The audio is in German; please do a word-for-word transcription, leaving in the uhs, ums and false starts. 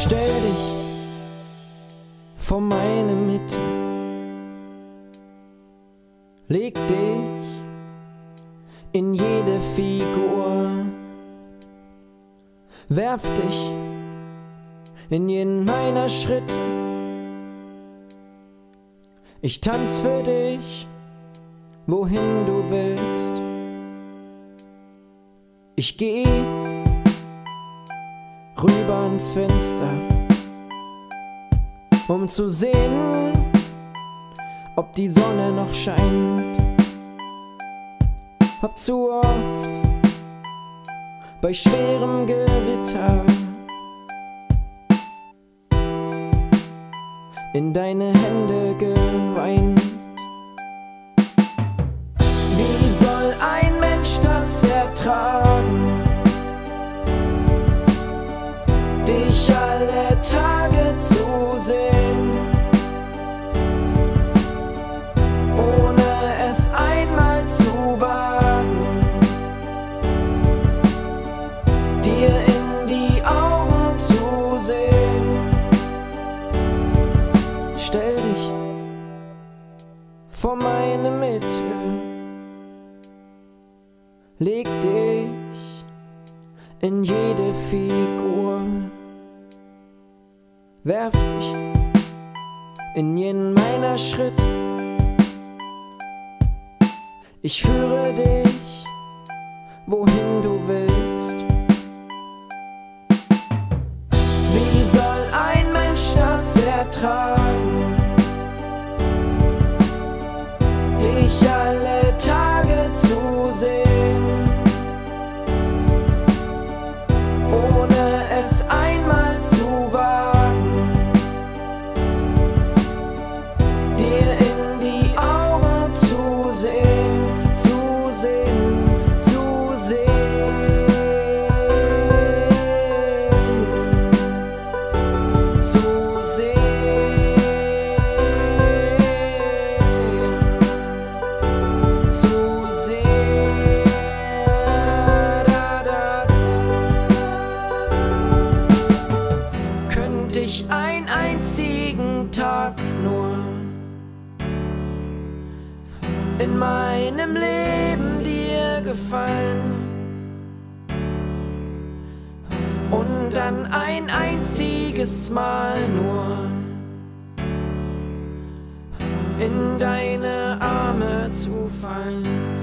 Stell dich vor meine Mitte, leg dich in jede Figur, werf dich in jeden meiner Schritte. Ich tanz für dich, wohin du willst. Ich geh rüber ins Fenster, um zu sehen, ob die Sonne noch scheint. Hab zu oft bei schwerem Gewitter in deine Hände geweint. Wie soll ein Mensch das ertragen, dich alle Tage zu sehen, ohne es einmal zu wagen, dir in die Augen zu sehen. Stell dich vor meine Mitte, leg dich in jede Figur, werf dich in jeden meiner Schritte. Ich führe dich, wohin du willst. Wie soll ein Mensch das ertragen, dich alle Tage zu sehen, ohne es einmal zu wagen, dir in die Augen zu sehen, zu sehen, zu sehen, zu sehen, zu sehen, da, da. Könnte ich einen einzigen Tag nur in meinem Leben dir gefallen und dann ein einziges Mal nur in deine Arme zu fallen.